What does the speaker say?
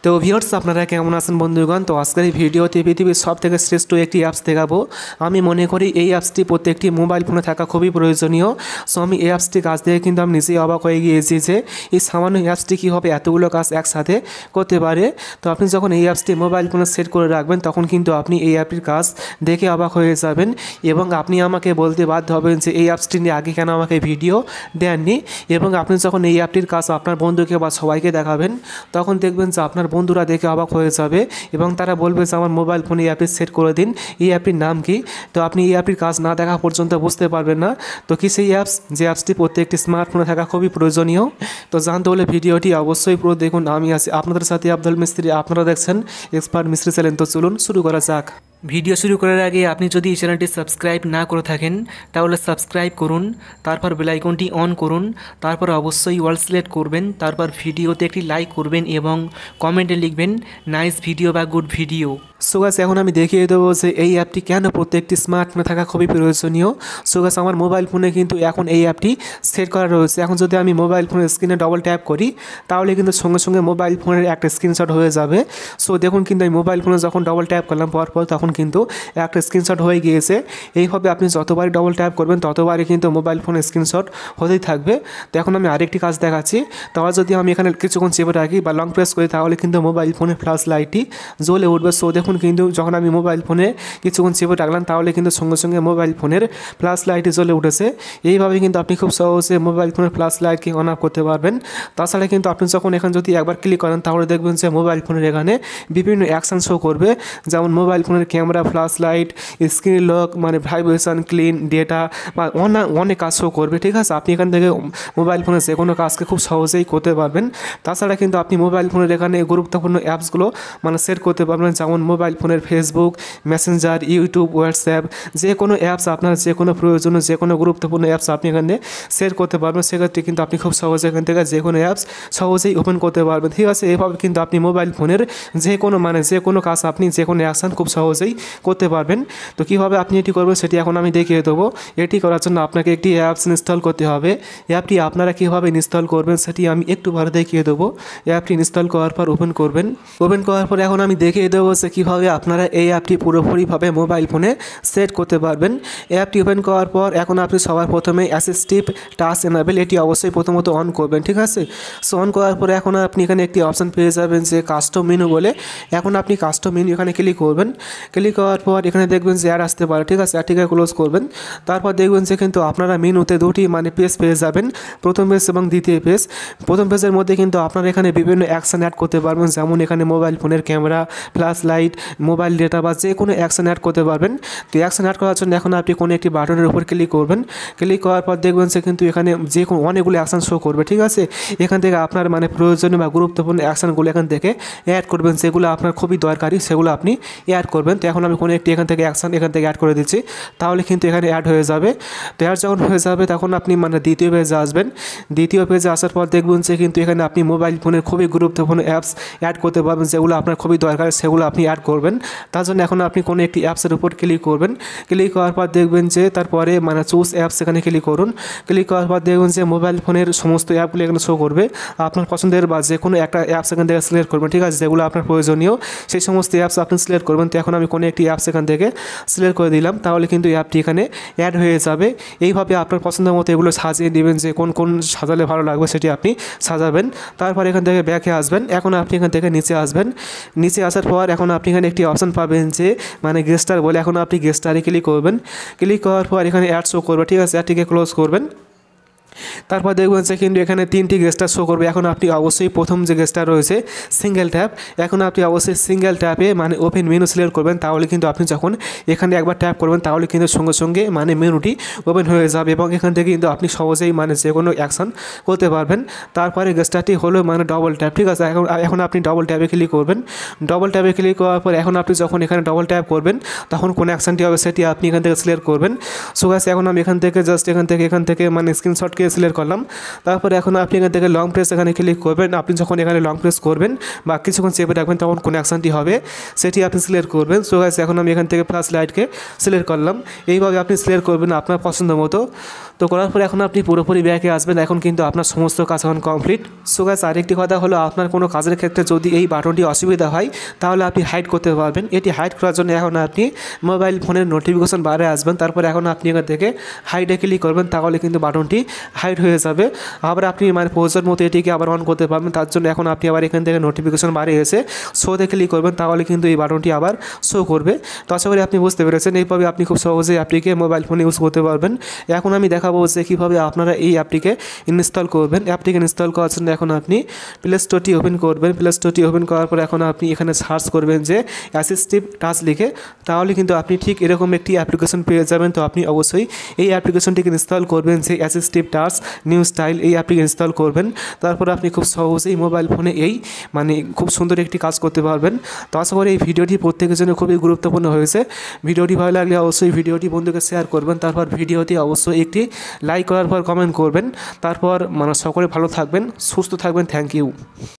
তো ভিউয়ার্স আপনারা কেমন আছেন বন্ধুগণ। তো আজকের এই ভিডিওতে পৃথিবীর সবথেকে শ্রেষ্ঠ একটি অ্যাপস দেখাবো। আমি মনে করি এই অ্যাপসটি প্রত্যেকটি মোবাইল ফোনে থাকা খুবই প্রয়োজনীয়। সো আমি এই অ্যাপসটি কাজ দেখে কিন্তু আমি নিজেই অবাক হয়ে গিয়েছি যে এই সামান্য অ্যাপসটি কীভাবে এতগুলো কাজ একসাথে করতে পারে। তো আপনি যখন এই অ্যাপসটি মোবাইল ফোনে সেট করে রাখবেন তখন কিন্তু আপনি এই অ্যাপটির কাজ দেখে অবাক হয়ে যাবেন এবং আপনি আমাকে বলতে বাধ্য হবেন যে এই অ্যাপসটি নিয়ে আগে কেন আমাকে ভিডিও দেননি। এবং আপনি যখন এই অ্যাপটির কাজ আপনার বন্ধুকে বা সবাইকে দেখাবেন তখন দেখবেন যে আপনার বন্ধুরা দেখে অবাক হয়ে যাবে এবং তারা বলবে যে আমার মোবাইল ফোনে এই অ্যাপটি সেট করে দিন, এই অ্যাপটির নাম কি। তো আপনি এই অ্যাপটির কাজ না দেখা পর্যন্ত বুঝতে পারবেন না তো কি সেই অ্যাপস, যে অ্যাপসটি প্রত্যেকটি স্মার্টফোনে থাকা খুবই প্রয়োজনীয়। তো জানতে হলে ভিডিওটি অবশ্যই পুরো দেখুন। আমি আছি আপনাদের সাথে আব্দুল মিস্ত্রি, আপনারা দেখছেন এক্সপার্ট মিস্ত্রি চ্যানেল। তো চলুন শুরু করা যাক। ভিডিও শুরু করার আগে আপনি যদি এই চ্যানেলটি সাবস্ক্রাইব না করে থাকেন তাহলে সাবস্ক্রাইব করুন, তারপর বেল আইকনটি অন করুন, তারপর অবশ্যই অল সিলেক্ট করবেন, তারপর ভিডিওতে একটি লাইক করবেন এবং কমেন্টে লিখবেন নাইস ভিডিও বা গুড ভিডিও। সো গাইস এখন আমি দেখিয়ে দেবো যে এই অ্যাপটি কেন প্রত্যেকটি স্মার্টফোনে থাকা খুবই প্রয়োজনীয়। সো গাইস আমার মোবাইল ফোনে কিন্তু এখন এই অ্যাপটি সেট করা রয়েছে। এখন যদি আমি মোবাইল ফোনের স্ক্রিনে ডবল ট্যাপ করি তাহলে কিন্তু সঙ্গে সঙ্গে মোবাইল ফোনের একটা স্ক্রিনশট হয়ে যাবে। সো দেখুন কিন্তু আমি মোবাইল ফোনে যখন ডবল ট্যাপ করলাম পরপর তখন কিন্তু একটা স্ক্রিনশট হয়ে গিয়েছে। এইভাবে আপনি যতবারই ডবল ট্যাপ করবেন ততবারই কিন্তু মোবাইল ফোনের স্ক্রিনশট হতেই থাকবে। তো এখন আমি আরেকটি কাজ দেখাচ্ছি। তাহলে যদি আমি এখানে কিছুক্ষণ চেপে রাখি বা লং প্রেস করি তাহলে কিন্তু মোবাইল ফোনের ফ্ল্যাশ লাইটটি জ্বলে উঠবে। সো দেখুন কিন্তু যখন আমি মোবাইল ফোনে কিছুক্ষণ চেপে রাখলাম তাহলে কিন্তু সঙ্গে সঙ্গে মোবাইল ফোনের ফ্ল্যাশ লাইটটি জ্বলে উঠেছে। এইভাবে কিন্তু আপনি খুব সহজে মোবাইল ফোনের ফ্ল্যাশ লাইটকে অন অফ করতে পারবেন। তাছাড়া কিন্তু আপনি যখন এখানে যদি একবার ক্লিক করেন তাহলে দেখবেন যে মোবাইল ফোনের এখানে বিভিন্ন অ্যাকশন শো করবে, যেমন মোবাইল ফোনের camera, flash light, screen lock, মানে ভাইব্রেশন, ক্লিন ডেটা বা অনেক কাজ শো করবে। ঠিক আছে, আপনি এখান থেকে মোবাইল ফোনে যে কোনো কাজকে খুব সহজেই করতে পারবেন। তাছাড়া কিন্তু আপনি মোবাইল ফোনের এখানে গুরুত্বপূর্ণ অ্যাপসগুলো মানে সেট করতে পারবেন, যেমন মোবাইল ফোনের ফেসবুক, মেসেঞ্জার, ইউটিউব, হোয়াটসঅ্যাপ, যে কোনো অ্যাপস আপনার যে কোনো প্রয়োজনীয় যে কোনো গুরুত্বপূর্ণ অ্যাপস আপনি এখানে সেট করতে পারবেন। সেক্ষেত্রে কিন্তু আপনি খুব সহজে এখান থেকে যে কোনো অ্যাপস সহজেই ওপেন করতে পারবেন। ঠিক আছে, এভাবে কিন্তু আপনি মোবাইল ফোনের যে কোনো কাজ আপনি যে কোনো অ্যাকশন খুব সহজেই করতে পারবেন। তো কীভাবে আপনি এটি করবেন সেটি এখন আমি দেখিয়ে দেবো। এটি করার জন্য আপনাকে একটি অ্যাপস ইনস্টল করতে হবে। অ্যাপটি আপনারা কীভাবে ইনস্টল করবেন সেটি আমি একটু পরে দেখিয়ে দেবো। অ্যাপটি ইনস্টল করার পর ওপেন করবেন। ওপেন করার পর এখন আমি দেখিয়ে দেবো যে কীভাবে আপনারা এই অ্যাপটি পুরোপুরিভাবে মোবাইল ফোনে সেট করতে পারবেন। অ্যাপটি ওপেন করার পর এখন আপনি সবার প্রথমে অ্যাসিস্টিভ টাচ এনাবেল এটি অবশ্যই প্রথমত অন করবেন। ঠিক আছে, সো অন করার পরে এখন আপনি এখানে একটি অপশান পেয়ে যাবেন যে কাস্টম মেনু বলে। এখন আপনি কাস্টম মেনু এখানে ক্লিক করবেন। ক্লিক করার পর এখানে দেখবেন যে অ্যাড আসতে পারে। ঠিক আছে, অ্যাডটিকে ক্লোজ করবেন। তারপর দেখবেন যে কিন্তু আপনারা মেনুতে দুটি মানে পেজ পেয়ে যাবেন, প্রথম পেজ এবং দ্বিতীয় পেজ। প্রথম পেজের মধ্যে কিন্তু আপনারা এখানে বিভিন্ন অ্যাকশন অ্যাড করতে পারবেন, যেমন এখানে মোবাইল ফোনের camera, flash light, mobile data বা যে কোনো অ্যাকশন অ্যাড করতে পারবেন। তো অ্যাকশন অ্যাড করার জন্য এখন আপনি কোনো একটি বাটনের উপর ক্লিক করবেন। ক্লিক করার পর দেখবেন যে কিন্তু এখানে যে কোনো অনেকগুলো অ্যাকশন শো করবে। ঠিক আছে, এখান থেকে আপনার মানে প্রয়োজনীয় বা গুরুত্বপূর্ণ অ্যাকশনগুলো এখান থেকে অ্যাড করবেন, যেগুলো আপনার খুবই দরকারি সেগুলো আপনি অ্যাড করবেন। তো এখন আমি কোনো একটি এখান থেকে অ্যাকশন এখান থেকে অ্যাড করে দিচ্ছি, তাহলে কিন্তু এখানে অ্যাড হয়ে যাবে। তো অ্যাড যখন হয়ে যাবে তখন আপনি মানে দ্বিতীয় পেজে আসবেন। দ্বিতীয় পেজে আসার পর দেখবেন যে কিন্তু এখানে আপনি মোবাইল ফোনের খুবই গুরুত্বপূর্ণ অ্যাপস অ্যাড করতে পারবেন, যেগুলো আপনার খুবই দরকার সেগুলো আপনি অ্যাড করবেন। তার জন্য এখন আপনি কোনো একটি অ্যাপসের উপর ক্লিক করবেন। ক্লিক করার পর দেখবেন যে তারপরে মানে চুজ অ্যাপস এখানে ক্লিক করুন। ক্লিক করার পর দেখবেন যে মোবাইল ফোনের সমস্ত অ্যাপগুলো এখানে শো করবে। আপনার পছন্দের বা যে কোনো একটা অ্যাপস এখান থেকে সিলেক্ট করবেন। ঠিক আছে, যেগুলো আপনার প্রয়োজনীয় সেই সমস্ত অ্যাপস আপনি সিলেক্ট করবেন। তো এখন আমি কোনো একটি অ্যাপস এখান থেকে সিলেক্ট করে দিলাম, তাহলে কিন্তু অ্যাপটি এখানে অ্যাড হয়ে যাবে। এইভাবে আপনার পছন্দের মতো এগুলো সাজিয়ে নেবেন, যে কোন কোন সাজালে ভালো লাগবে সেটি আপনি সাজাবেন। তারপর এখান থেকে ব্যাকে আসবেন। এখন আপনি এখান থেকে নিচে আসবেন। নিচে আসার পর এখন আপনি এখানে একটি অপশান পাবেন যে মানে গেস্টার বলে। এখন আপনি গেস্টারে ক্লিক করবেন। ক্লিক করার পর এখানে অ্যাড শো করবে। ঠিক আছে, অ্যাডটিকে ক্লোজ করবেন। তারপর দেখবেন যে কিন্তু এখানে তিনটি গেস্টার শো করবে। এখন আপনি অবশ্যই প্রথম যে গেস্টার রয়েছে সিঙ্গেল ট্যাপ, এখন আপনি অবশ্যই সিঙ্গেল ট্যাপে মানে ওপেন মেনু সিলেক্ট করবেন। তাহলে কিন্তু আপনি যখন এখানে একবার ট্যাপ করবেন তাহলে কিন্তু সঙ্গে সঙ্গে মানে মেনুটি ওপেন হয়ে যাবে এবং এখান থেকে কিন্তু আপনি সহজেই মানে যে কোনো অ্যাকশন করতে পারবেন। তারপরে গেস্টারটি হলো মানে ডবল ট্যাপ। ঠিক আছে, এখন আপনি ডবল ট্যাপে ক্লিক করবেন। ডবল ট্যাপে ক্লিক করার পর এখন আপনি যখন এখানে ডবল ট্যাপ করবেন তখন কোন অ্যাকশনটি হবে সেটি আপনি এখান থেকে সিলেক্ট করবেন। সো গাইস এখন আমি এখান থেকে জাস্ট এখান থেকে মানে স্ক্রিনশটকে অ্যাপটিকে সিলেক্ট করলাম। তারপরে এখন আপনি এখান থেকে লং প্রেস এখানে ক্লিক করবেন। আপনি যখন এখানে লং প্রেস করবেন বা কিছুক্ষণ চেপে রাখবেন তখন কোন অ্যাকশনটি হবে সেটি আপনি সিলেক্ট করবেন। সো গাইস এখন আমি এখান থেকে ফ্ল্যাশ লাইটকে সিলেক্ট করলাম। এইভাবে আপনি সিলেক্ট করবেন আপনার পছন্দ মতো। তো করার পরে এখন আপনি পুরোপুরি ব্যাকে আসবেন। এখন কিন্তু আপনার সমস্ত কাজ এখন কমপ্লিট। সো গাইস আরেকটি কথা হলো, আপনার কোনো কাজের ক্ষেত্রে যদি এই বাটনটি অসুবিধা হয় তাহলে আপনি হাইড করতে পারবেন। এটি হাইড করার জন্য এখন আপনি মোবাইল ফোনের নোটিফিকেশন বারে আসবেন। তারপর এখন আপনি এখান থেকে হাইডে ক্লিক করবেন, তাহলে কিন্তু বাটনটি হাইড হয়ে যাবে। আবার আপনি মানে প্রয়োজন মতো এটিকে আবার অন করতে পারবেন। তার জন্য এখন আপনি আবার এখান থেকে নোটিফিকেশন বারে এসে শোতে ক্লিক করবেন, তাহলে কিন্তু এই বাটনটি আবার শো করবে। তো আশা করি আপনি বুঝতে পেরেছেন। এইভাবে আপনি খুব সহজেই অ্যাপটিকে মোবাইল ফোনে ইউজ করতে পারবেন। এখন আমি দেখাবো যে কীভাবে আপনারা এই অ্যাপটিকে ইনস্টল করবেন। অ্যাপটিকে ইনস্টল করার জন্য এখন আপনি প্লে স্টোরটি ওপেন করবেন। প্লে স্টোরটি ওপেন করার পর এখন আপনি এখানে সার্চ করবেন যে অ্যাসিস্টিভ টাচ লিখে, তাহলে কিন্তু আপনি ঠিক এরকম একটি অ্যাপ্লিকেশন পেয়ে যাবেন। তো আপনি অবশ্যই এই অ্যাপ্লিকেশনটিকে ইনস্টল করবেন, যে অ্যাসিস্টিভ টাচ নিউ স্টাইল এই অ্যাপটিকে ইনস্টল করবেন। তারপর আপনি খুব সহজেই মোবাইল ফোনে এই মানে খুব সুন্দর একটি কাজ করতে পারবেন। তো আশা করি এই ভিডিওটি প্রত্যেকের জন্য খুবই গুরুত্বপূর্ণ হয়েছে। ভিডিওটি ভালো লাগলে অবশ্যই ভিডিওটি বন্ধুকে শেয়ার করবেন। তারপর ভিডিওটি অবশ্যই একটি লাইক করার পর কমেন্ট করবেন। তারপর মানে সকলে ভালো থাকবেন, সুস্থ থাকবেন। Thank you.